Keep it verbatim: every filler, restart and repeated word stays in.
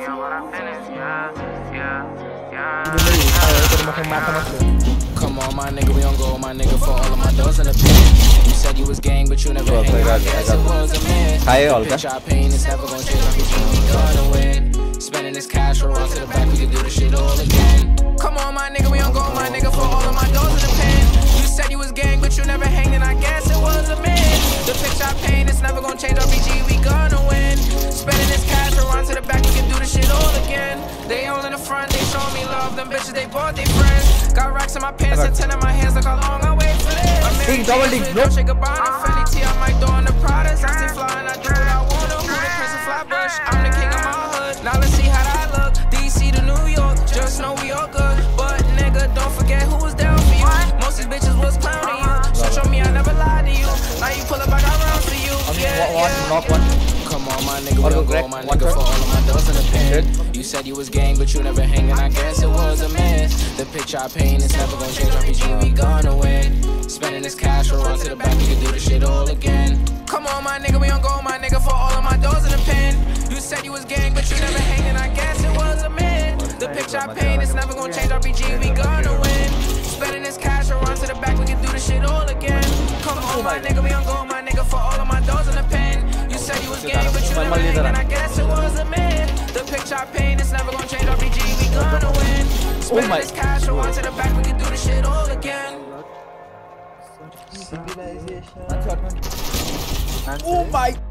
Come on, my nigga, we don't go, my nigga, for all of my doors in the pen. You said you was gang, but you never hang. I guess it was a man. The bitch I pain is never gonna change. I'm gonna win. Spending this cash, we'll run to the back, we can do this shit all again. Come on, my nigga, we don't go, my nigga, for all of my doors in the pen. You said you was gang, but you never hang, and I guess it was a man. The bitch I pain is never gonna change. R P G, we gonna win. Spending this cash, we'll run to the back, we can do this shit all again. They all in the front, they show me love. Them bitches, they bought their friends. Got racks in my pants and ten in my hands. Look how long I wait for this. I'm married, double dig, don't shake a bond. Fendi T, I might throw on the Pradas. I stay flying, I do what I wanna. Who the Prince of Flatbush? I'm the king of my hood. Now let's see how that look. D C to New York, just know we all good. But nigga, don't forget who was down for you. Most these bitches was clowning you. Switch on me, I never lied to you. Now you pull up, I got rounds for you. Yeah, yeah. Knock one. Come on, my nigga, we don't go, my nigga, for all of my doors in the pen. You said you was gang, but you never hang, and I guess it was a miss. The picture I paint is never gonna change. R P G, we gonna win. Spending this cash, we'll run to the back, we can do this shit all again. Come on, my nigga, we don't go, my nigga, for all of my doors in the pen. You said you was gang, but you never hang, and I guess it was a miss. The picture I paint is never gonna change. R P G, we gonna win. Spending this cash, we'll run to the back, we can do this shit all again. Come on, my nigga, we don't go, my nigga, for all of my doors in the pen. You said you was gang, but you never hang, and I guess it was a myth. The picture I paint is never gonna change. R P G, we gonna win. Spending this cash, we'll run to the back, we can do this shit all again. Oh my